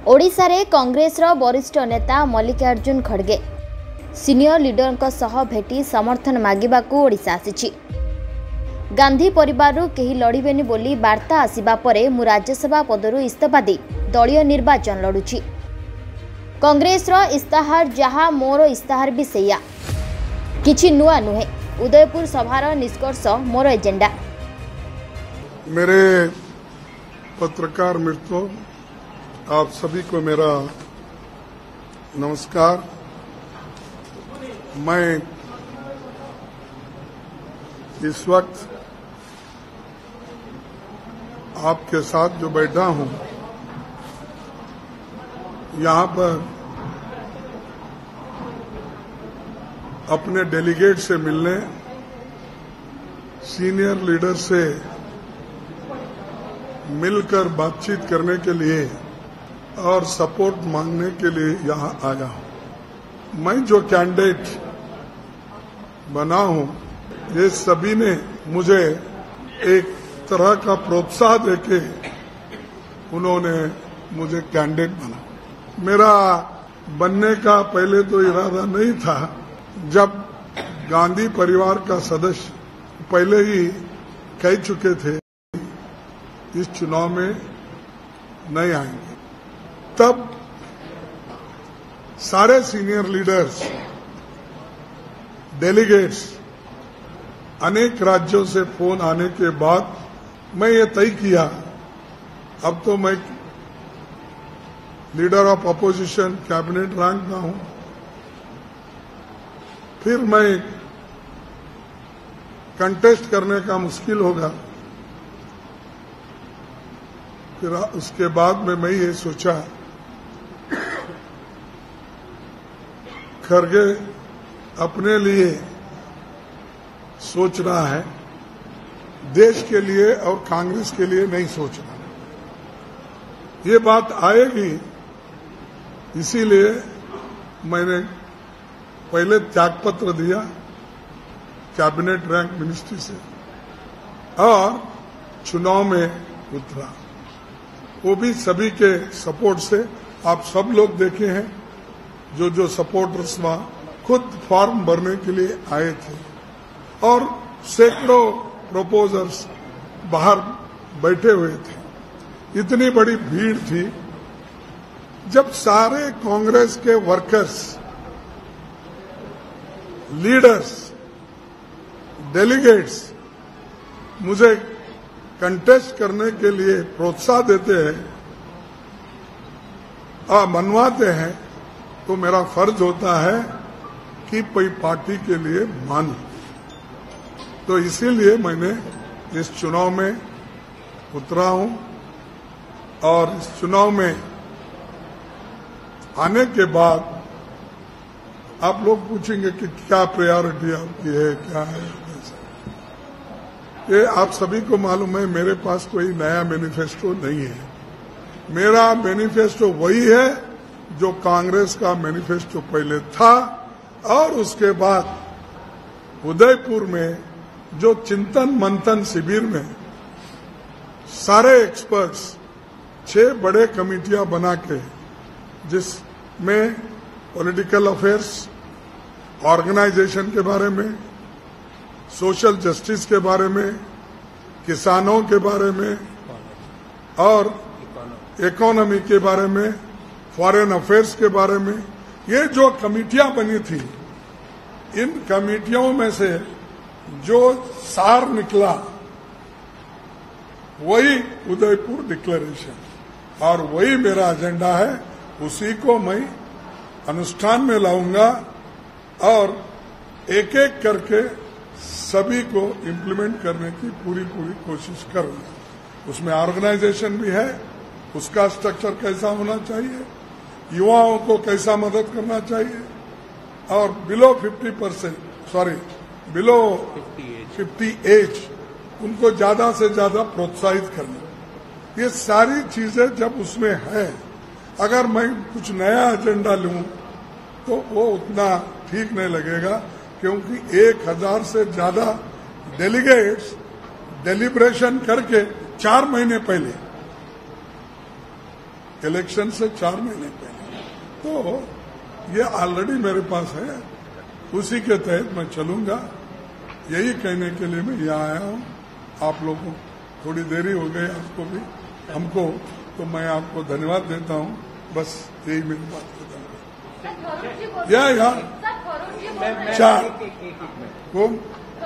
ओडिशा रे कांग्रेस रो वरिष्ठ नेता मल्लिकार्जुन खड़गे सीनियर लीडर सह भेटी समर्थन मागिबाकू ओडिशा आसीछि। गांधी परिवार केही लड़िबेनी बोली वार्ता आसिबा परे मु राज्यसभा पदरु इस्तीफा दे दलीय निर्वाचन लड़ुछि। कांग्रेस रो इस्ताहार जहा मोर इस्ताहार भी सेया किछि नुआ नुहे। उदयपुर सभार निष्कर्ष मोर एजेंडा। मेरे पत्रकार मित्रों, आप सभी को मेरा नमस्कार। मैं इस वक्त आपके साथ जो बैठा हूं, यहां पर अपने डेलीगेट से मिलने, सीनियर लीडर से मिलकर बातचीत करने के लिए और सपोर्ट मांगने के लिए यहां आया हूं। मैं जो कैंडिडेट बना हूं, ये सभी ने मुझे एक तरह का प्रोत्साहन देके उन्होंने मुझे कैंडिडेट बना। मेरा बनने का पहले तो इरादा नहीं था। जब गांधी परिवार का सदस्य पहले ही कह चुके थे इस चुनाव में नहीं आएंगे, तब सारे सीनियर लीडर्स, डेलीगेट्स, अनेक राज्यों से फोन आने के बाद मैं ये तय किया, अब तो मैं leader of opposition cabinet rank का हूं। फिर मैं कंटेस्ट करने का मुश्किल होगा। फिर उसके बाद में मैं ये सोचा, खड़गे अपने लिए सोच रहा है, देश के लिए और कांग्रेस के लिए नहीं सोच रहा। ये बात आएगी, इसीलिए मैंने पहले त्यागपत्र दिया कैबिनेट रैंक मिनिस्ट्री से और चुनाव में उतरा। वो भी सभी के सपोर्ट से। आप सब लोग देखे हैं, जो सपोर्टर्स वहां खुद फॉर्म भरने के लिए आए थे और सैकड़ों प्रोपोजर्स बाहर बैठे हुए थे। इतनी बड़ी भीड़ थी। जब सारे कांग्रेस के वर्कर्स, लीडर्स, डेलीगेट्स मुझे कंटेस्ट करने के लिए प्रोत्साहन देते हैं और मनवाते हैं, तो मेरा फर्ज होता है कि कोई पार्टी के लिए मानूं। तो इसीलिए मैंने इस चुनाव में उतरा हूं और इस चुनाव में आने के बाद आप लोग पूछेंगे कि क्या प्रायोरिटी आपकी है, क्या है। ये आप सभी को मालूम है, मेरे पास कोई नया मैनिफेस्टो नहीं है। मेरा मैनिफेस्टो वही है जो कांग्रेस का मैनिफेस्टो पहले था और उसके बाद उदयपुर में जो चिंतन मंथन शिविर में सारे एक्सपर्ट्स 6 बड़े कमेटियां बना के, जिसमें पॉलिटिकल अफेयर्स, ऑर्गेनाइजेशन के बारे में, सोशल जस्टिस के बारे में, किसानों के बारे में और इकोनॉमी के बारे में, फॉरेन अफेयर्स के बारे में, ये जो कमेटियां बनी थी, इन कमेटियों में से जो सार निकला वही उदयपुर डिक्लेरेशन और वही मेरा एजेंडा है। उसी को मैं अनुष्ठान में लाऊंगा और एक एक करके सभी को इम्प्लीमेंट करने की पूरी कोशिश करूंगा। उसमें ऑर्गेनाइजेशन भी है, उसका स्ट्रक्चर कैसा होना चाहिए, युवाओं को कैसा मदद करना चाहिए और बिलो 50 एज उनको ज्यादा से ज्यादा प्रोत्साहित करना। ये सारी चीजें जब उसमें है, अगर मैं कुछ नया एजेंडा लूं तो वो उतना ठीक नहीं लगेगा, क्योंकि 1000 से ज्यादा डेलीगेट्स डेलिब्रेशन करके 4 महीने पहले इलेक्शन से 4 महीने पहले। तो ये ऑलरेडी मेरे पास है, उसी के तहत मैं चलूंगा। यही कहने के लिए मैं यहाँ आया हूँ। आप लोगों को थोड़ी देरी हो गई, आपको भी हमको, तो मैं आपको धन्यवाद देता हूँ। बस यही मेरी बात खत्म है। या चार कौन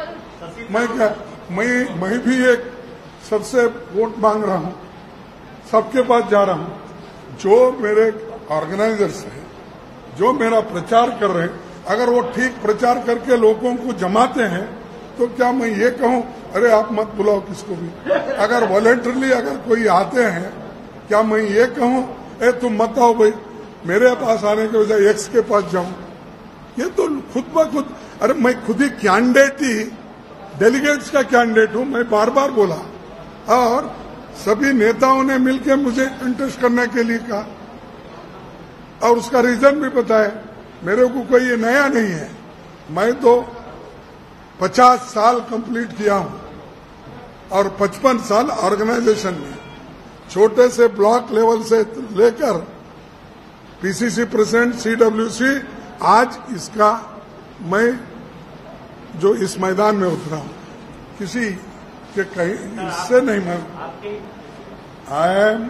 मैं भी एक सबसे वोट मांग रहा हूँ, सबके पास जा रहा हूँ। जो मेरे ऑर्गेनाइजर्स हैं, जो मेरा प्रचार कर रहे हैं, अगर वो ठीक प्रचार करके लोगों को जमाते हैं तो क्या मैं ये कहूं अरे आप मत बुलाओ किसको भी? अगर वॉलंटरली अगर कोई आते हैं, क्या मैं ये कहूं ए तुम मत आओ भाई, मेरे पास आने के बजाय एक्स के पास जाऊं? ये तो खुद ब खुद, अरे मैं खुद ही कैंडिडेट ही, डेलीगेट्स का कैंडिडेट हूं, मैं बार बार बोला, और सभी नेताओं ने मिलकर मुझे कंटेस्ट करने के लिए कहा, और उसका रीजन भी पता है। मेरे को कोई ये नया नहीं है, मैं तो 50 साल कंप्लीट किया हूं और 55 साल ऑर्गेनाइजेशन में, छोटे से ब्लॉक लेवल से लेकर पीसीसी प्रेसिडेंट, सीडब्ल्यूसी, आज इसका मैं जो इस मैदान में उतरा हूं, किसी के कहीं इससे नहीं, मैं I am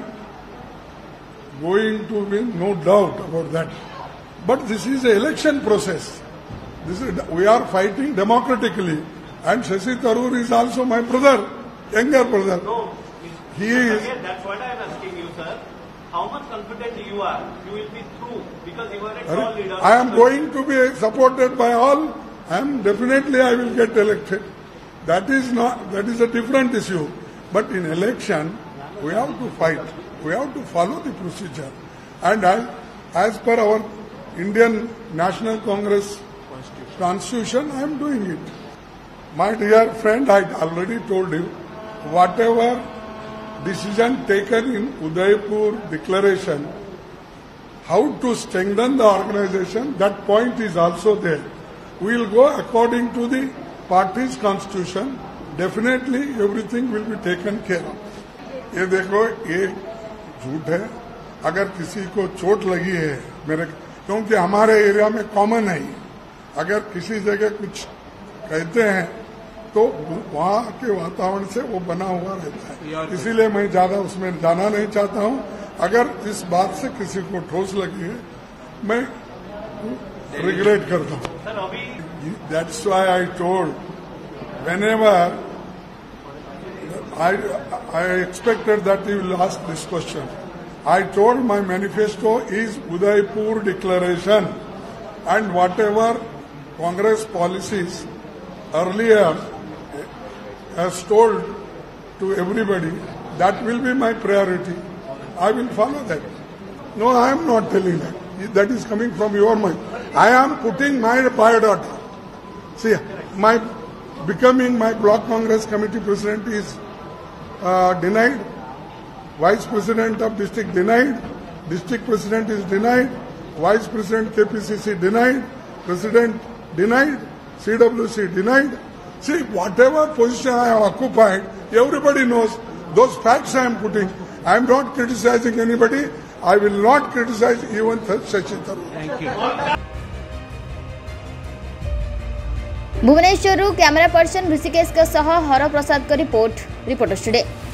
going to win, no doubt about that, but this is a election process. We are fighting democratically, and Shashi Tharoor is also my brother, younger brother. No, he is. That's what I am asking you, sir. How much confident you are? You will be through because you are a tall leader. I am going to be supported by all. Definitely I will get elected. That is a different issue. But in election, we have to fight. We have to follow the procedure. And as per our Indian National Congress Constitution, I am doing it. My dear friend, I already told you, whatever decision taken in Udaipur declaration, how to strengthen the organization, that point is also there. We will go according to the party's constitution. Definitely everything will be taken care of. ये देखो, ये झूठ है। अगर किसी को चोट लगी है क्योंकि हमारे एरिया में कॉमन है, अगर किसी जगह कुछ कहते हैं तो वहाँ के वातावरण से वो बना हुआ रहता है, इसीलिए मैं ज्यादा उसमें जाना नहीं चाहता हूँ। अगर इस बात से किसी को ठोस लगी है, मैं रिग्रेट करता हूँ। That's why I told, whenever I expected that you will ask this question. I told my manifesto is Udaipur declaration, and whatever Congress policies earlier has told to everybody, that will be my priority. I will follow that. No, I am not telling that. That is coming from your mind. I am putting my biodata. See, my becoming my block Congress committee president is denied. Vice president of district denied. District president is denied. Vice president KPCC denied. President denied, CWC denied. See, whatever position I have occupied, everybody knows. Those facts I am putting. I am not criticizing anybody. I will not criticize even Shashi Tharoor. Thank you. Bhubaneswar camera person Rishikesh Har Prasad का report, reporters today.